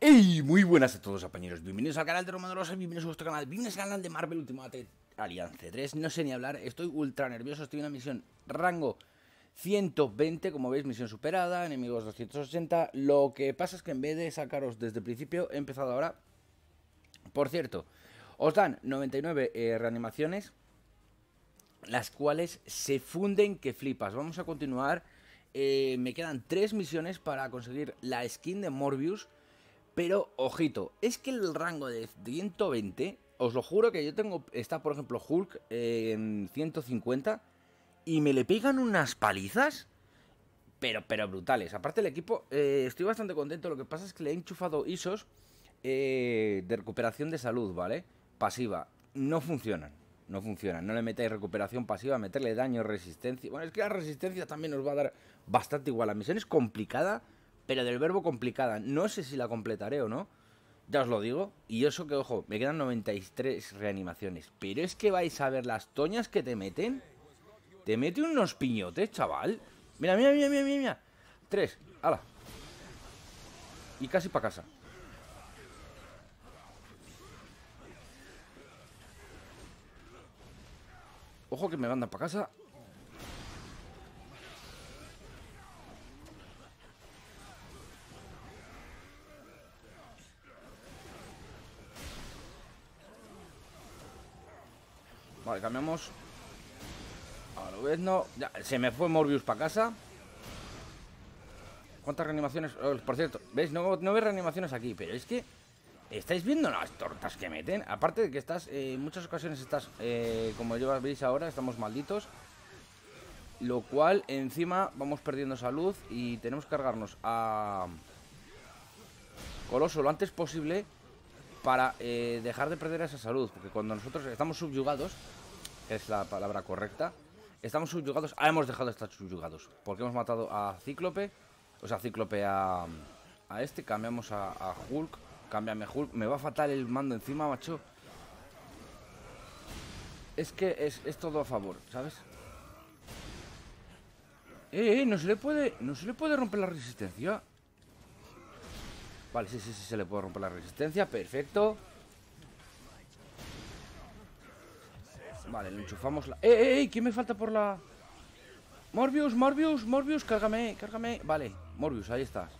¡Hey! Muy buenas a todos, compañeros. Bienvenidos al canal de Romano Rosa, bienvenidos a vuestro canal, bienvenidos al canal de Marvel Ultimate Alliance 3. No sé ni hablar, estoy ultra nervioso, estoy en una misión rango 120, como veis, misión superada, enemigos 280. Lo que pasa es que en vez de sacaros desde el principio, he empezado ahora. Por cierto, os dan 99 reanimaciones, las cuales se funden que flipas. Vamos a continuar. Me quedan 3 misiones para conseguir la skin de Morbius. Pero, ojito, es que el rango de 120, os lo juro que yo tengo, está por ejemplo Hulk en 150 y me le pegan unas palizas, pero brutales. Aparte el equipo, estoy bastante contento, lo que pasa es que le he enchufado ISOs de recuperación de salud, ¿vale? Pasiva, no funcionan, no le metáis recuperación pasiva, meterle daño, resistencia. Bueno, es que la resistencia también nos va a dar bastante igual, la misión es complicada. Pero del verbo complicada, no sé si la completaré o no. Ya os lo digo. Y eso que, ojo, me quedan 93 reanimaciones. Pero es que vais a ver las toñas que te meten. Te mete unos piñotes, chaval. Mira, mira, mira, mira, mira. 3, ala. Y casi para casa. Ojo que me mandan para casa. Vale, cambiamos. A lo vez no. Ya, se me fue Morbius para casa. ¿Cuántas reanimaciones? Oh, por cierto, ¿veis? No veis reanimaciones aquí, pero es que estáis viendo las tortas que meten. Aparte de que estás, en muchas ocasiones estás, como ya veis ahora, estamos malditos. Lo cual, encima, vamos perdiendo salud y tenemos que cargarnos a Coloso lo antes posible para dejar de perder esa salud. Porque cuando nosotros estamos subyugados, es la palabra correcta, estamos subyugados, hemos dejado de estar subyugados. Porque hemos matado a Cíclope, o sea, Cíclope a este, cambiamos a Hulk, cámbiame Hulk, me va fatal el mando encima, macho. Es que es todo a favor, ¿sabes? No se le puede romper la resistencia. Vale, sí, se le puede romper la resistencia, perfecto. Vale, le enchufamos la... ¿Quién me falta por la...? Morbius, cárgame. Vale, Morbius, ahí estás.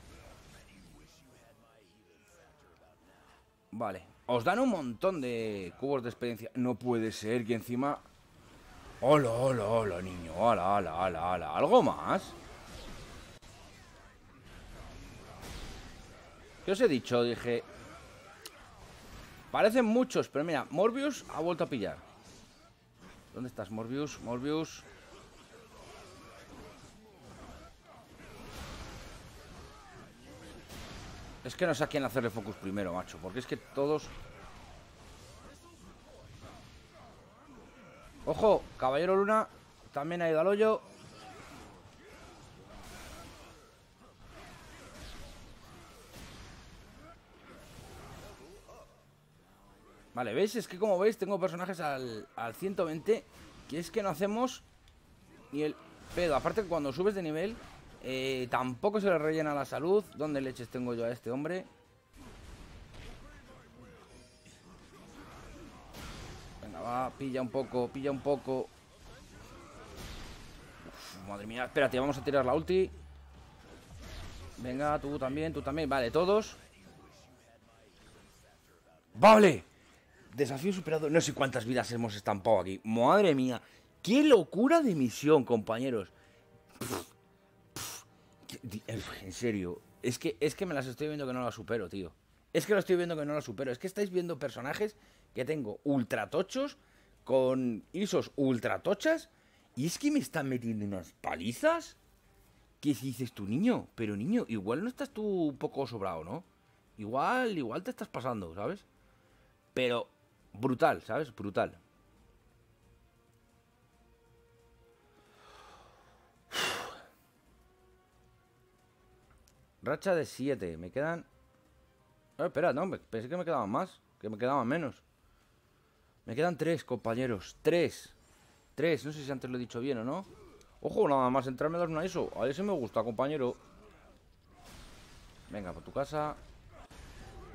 Vale, os dan un montón de cubos de experiencia. No puede ser que encima... Hola, niño, hola. ¿Algo más? ¿Qué os he dicho? Dije... Parecen muchos, pero mira, Morbius ha vuelto a pillar. ¿Dónde estás, Morbius? Es que no sé a quién hacerle focus primero, macho. Porque es que todos... ¡Ojo! Caballero Luna también ha ido al hoyo. Vale, ¿veis? Es que como veis tengo personajes al 120. Que es que no hacemos ni el pedo. Aparte que cuando subes de nivel tampoco se le rellena la salud. ¿Dónde leches tengo yo a este hombre? Venga, va, pilla un poco. Uf, madre mía, espérate, vamos a tirar la ulti. Venga, tú también. Vale, todos. ¡Vale! Desafío superado. No sé cuántas vidas hemos estampado aquí. ¡Madre mía! ¡Qué locura de misión, compañeros! En serio. Es que me las estoy viendo que no las supero, tío. Es que estáis viendo personajes que tengo ultra tochos, con ISOs ultra tochas. Y es que me están metiendo unas palizas. ¿Qué dices tú, niño? Pero niño, igual no estás tú un poco sobrado, ¿no? Igual te estás pasando, ¿sabes? Pero brutal, ¿sabes? Brutal. Racha de 7. Me quedan... espera, no, pensé que me quedaban más. Que me quedaban menos. Me quedan 3, compañeros. 3. No sé si antes lo he dicho bien o no. Ojo, nada más entrarme a dar una ISO. A ese me gusta, compañero. Venga, por tu casa.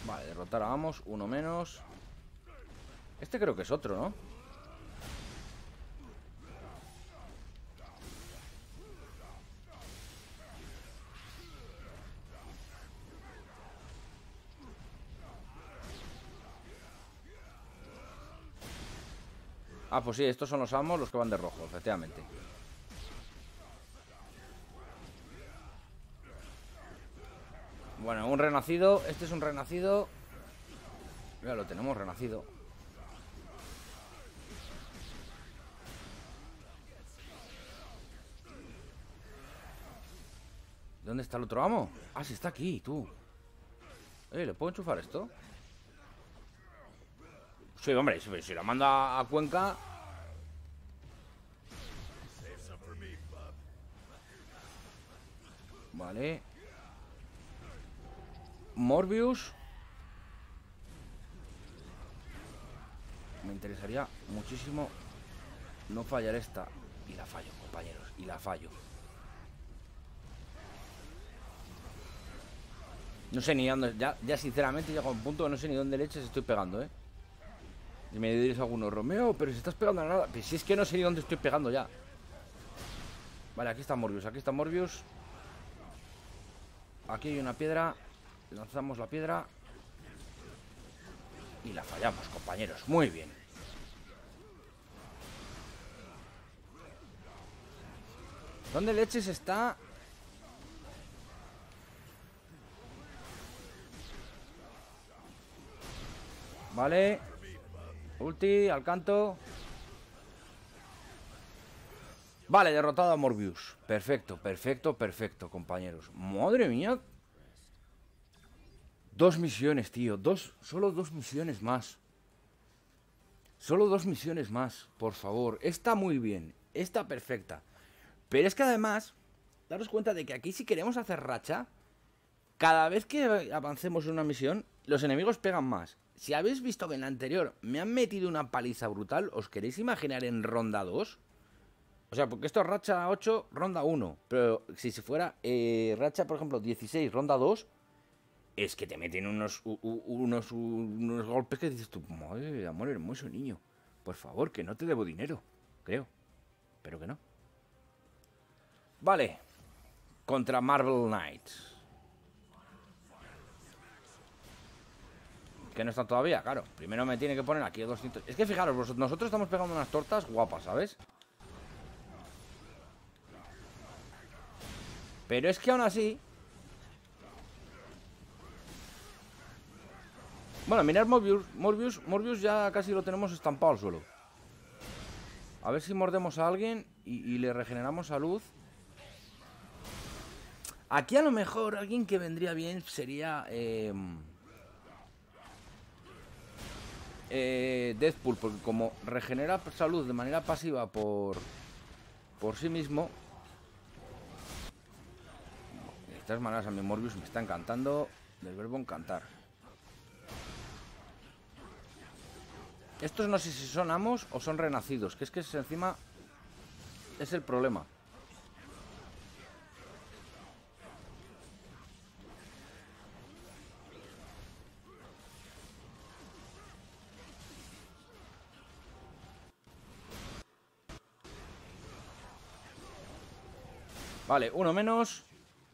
Vale, derrotar a Amos, uno menos. Este creo que es otro, ¿no? Ah, pues sí, estos son los Amos, los que van de rojo, efectivamente. Bueno, un renacido. Este es un renacido. Ya lo tenemos renacido. ¿Dónde está el otro amo? Ah, sí, está aquí, tú. ¿Le puedo enchufar esto? Sí, hombre, si lo manda a Cuenca. Vale. Morbius. Me interesaría muchísimo no fallar esta. Y la fallo, compañeros, y la fallo. No sé ni dónde. Ya sinceramente llego a un punto que no sé ni dónde leches estoy pegando, Y me diréis alguno, Romeo, pero si estás pegando a nada. Pues si es que no sé ni dónde estoy pegando ya. Vale, aquí está Morbius, aquí está Morbius. Aquí hay una piedra. Lanzamos la piedra. Y la fallamos, compañeros. Muy bien. ¿Dónde leches está? Vale. Ulti, al canto. Vale, derrotado a Morbius. Perfecto, perfecto, perfecto, compañeros. Madre mía. 2 misiones, tío. Solo 2 misiones más. Solo 2 misiones más, por favor. Está muy bien. Está perfecta. Pero es que además, daros cuenta de que aquí si queremos hacer racha, cada vez que avancemos en una misión, los enemigos pegan más. Si habéis visto que en la anterior me han metido una paliza brutal, ¿os queréis imaginar en ronda 2? O sea, porque esto es racha 8, ronda 1. Pero si se fuera racha, por ejemplo, 16, ronda 2, es que te meten unos golpes que dices tú, madre de amor hermoso, niño. Por favor, que no te debo dinero. Creo. Pero que no. Vale. Contra Marvel Knights. Que no está todavía, claro. Primero me tiene que poner aquí 200. Es que fijaros, nosotros estamos pegando unas tortas guapas, ¿sabes? Pero es que aún así... Bueno, mirad Morbius ya casi lo tenemos estampado al suelo. A ver si mordemos a alguien y le regeneramos salud. Aquí a lo mejor alguien que vendría bien sería... Deathpool, porque como regenera salud de manera pasiva por sí mismo. De todas maneras a mi Morbius me está encantando. Del verbo encantar. Estos no sé si son amos o son renacidos, que es que encima es el problema. Vale, uno menos.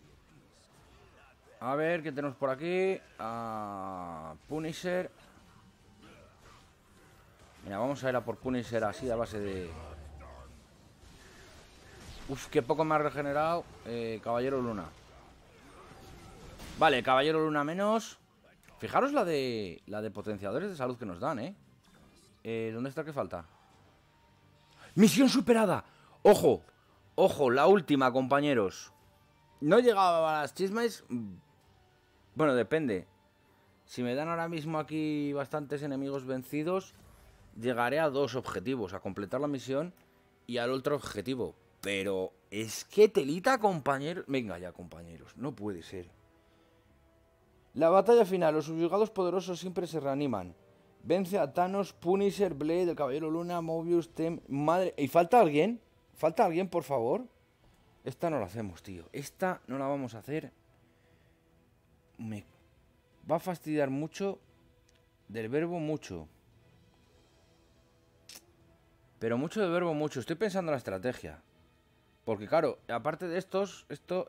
A ver, ¿qué tenemos por aquí? Punisher. Mira, vamos a ir a por Punisher así a base de... Uf, qué poco me ha regenerado Caballero Luna. Vale, Caballero Luna menos. Fijaros la de potenciadores de salud que nos dan, ¿dónde está? ¿Qué falta? ¡Misión superada! ¡Ojo! ¡Ojo! La última, compañeros. No he llegado a las chismes. Bueno, depende. Si me dan ahora mismo aquí bastantes enemigos vencidos, llegaré a 2 objetivos. A completar la misión y al otro objetivo. Pero es que telita, compañeros. Venga ya, compañeros. No puede ser. La batalla final. Los subyugados poderosos siempre se reaniman. Vence a Thanos, Punisher, Blade, el Caballero Luna, Mobius, Tem... Madre... ¿Y falta alguien? ¿Falta alguien, por favor? Esta no la hacemos, tío. Esta no la vamos a hacer. va a fastidiar mucho del verbo mucho. Pero mucho del verbo mucho. Estoy pensando en la estrategia. Porque claro, aparte de estos,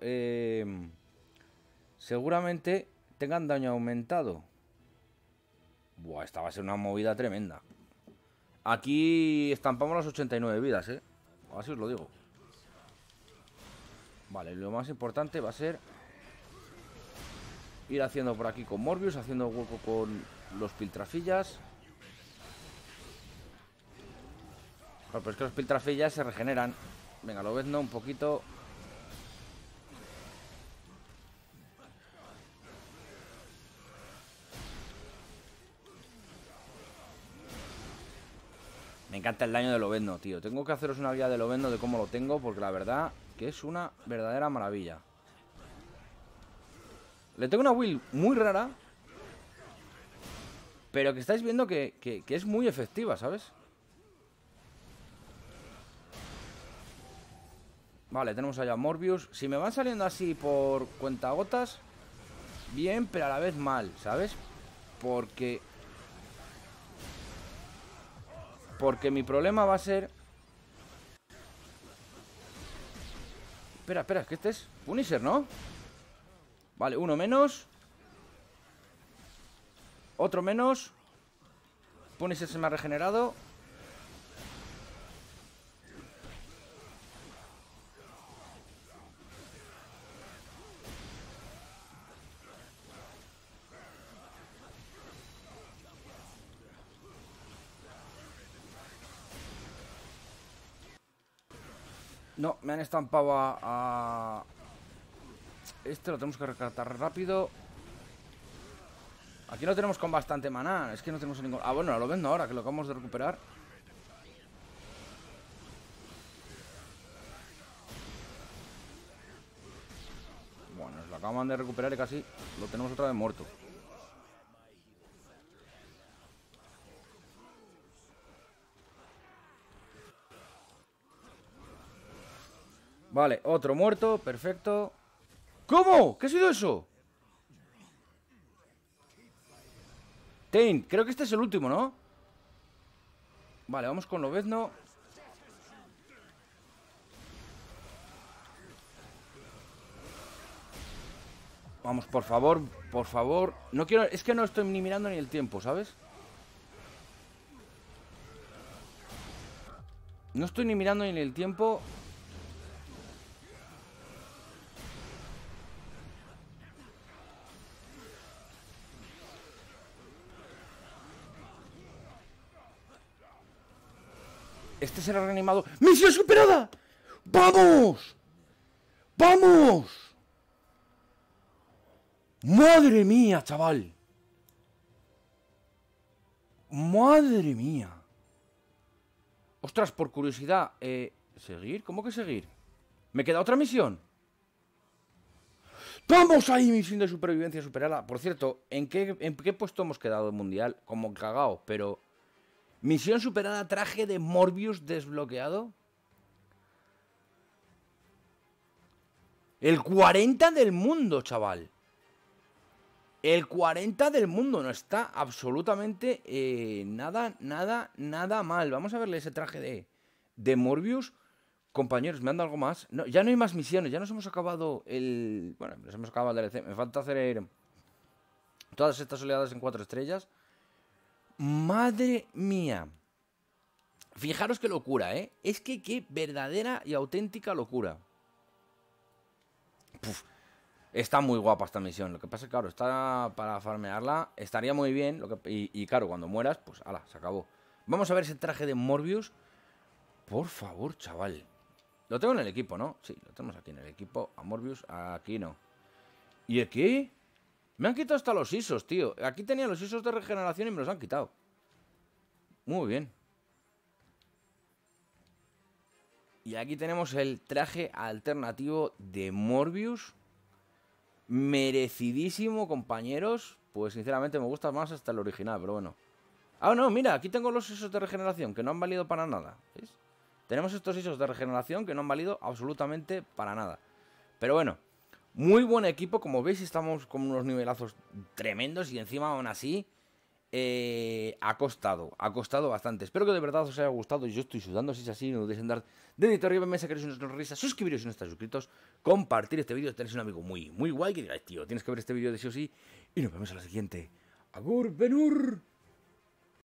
seguramente tengan daño aumentado. Buah, esta va a ser una movida tremenda. Aquí estampamos las 89 vidas, así os lo digo. Vale, lo más importante va a ser ir haciendo por aquí con Morbius, haciendo hueco con los piltrafillas. Claro, pero es que los piltrafillas se regeneran. Venga, lo ves, ¿no? Un poquito. Me encanta el daño de Lobezno, tío. Tengo que haceros una guía de Lobezno de cómo lo tengo, porque la verdad que es una verdadera maravilla. Le tengo una build muy rara, pero que estáis viendo que es muy efectiva, ¿sabes? Vale, tenemos allá Morbius. Si me van saliendo así por cuentagotas, bien, pero a la vez mal, ¿sabes? Porque mi problema va a ser... Espera, es que este es Punisher, ¿no? Vale, uno menos. Otro menos. Punisher se me ha regenerado. No, me han estampado a... Este lo tenemos que rescatar rápido. Aquí lo tenemos con bastante maná. Es que no tenemos ningún... Ah, bueno, lo vendo ahora, que lo acabamos de recuperar. Bueno, nos lo acaban de recuperar y casi lo tenemos otra vez muerto. Vale, otro muerto, perfecto. ¿Cómo? ¿Qué ha sido eso? Tain, creo que este es el último, ¿no? Vale, vamos con Lobezno. Vamos, por favor, por favor. No quiero... Es que no estoy ni mirando ni el tiempo, ¿sabes? No estoy ni mirando ni el tiempo. Este será reanimado. ¡Misión superada! ¡Vamos! ¡Vamos! ¡Madre mía, chaval! ¡Madre mía! Ostras, por curiosidad, ¿seguir? ¿Cómo que seguir? ¿Me queda otra misión? ¡Vamos ahí! Misión de supervivencia superada. Por cierto, ¿en qué puesto hemos quedado en mundial? Como cagao, pero... Misión superada, traje de Morbius desbloqueado. El 40 del mundo, chaval. El 40 del mundo. No está absolutamente nada mal. Vamos a verle ese traje de Morbius. Compañeros, ¿me han dado algo más? No, ya no hay más misiones. Ya nos hemos acabado el... Bueno, nos hemos acabado el DLC. Me falta hacer todas estas oleadas en 4 estrellas. Madre mía. Fijaros qué locura, ¿eh? Es que qué verdadera y auténtica locura. Puf, está muy guapa esta misión. Lo que pasa es que, claro, está para farmearla. Estaría muy bien. Y claro, cuando mueras, pues ala, se acabó. Vamos a ver ese traje de Morbius. Por favor, chaval. Lo tengo en el equipo, ¿no? Sí, lo tenemos aquí en el equipo. A Morbius, aquí no. ¿Y aquí? Me han quitado hasta los ISOs, tío. Aquí tenía los ISOs de regeneración y me los han quitado. Muy bien. Y aquí tenemos el traje alternativo de Morbius. Merecidísimo, compañeros. Pues sinceramente me gusta más hasta el original, pero bueno. Ah, no, mira, aquí tengo los ISOs de regeneración que no han valido para nada. ¿Ves? Tenemos estos ISOs de regeneración que no han valido absolutamente para nada. Pero bueno. Muy buen equipo, como veis estamos con unos nivelazos tremendos y encima aún así ha costado bastante. Espero que de verdad os haya gustado. Yo estoy sudando, si es así, no dudéis en dar dedito arriba, me sacaréis unas risas, suscribiros si no estáis suscritos, compartir este vídeo, tenéis un amigo muy guay que digáis, tío, tienes que ver este vídeo de sí o sí, y nos vemos en la siguiente. Agur, Benur.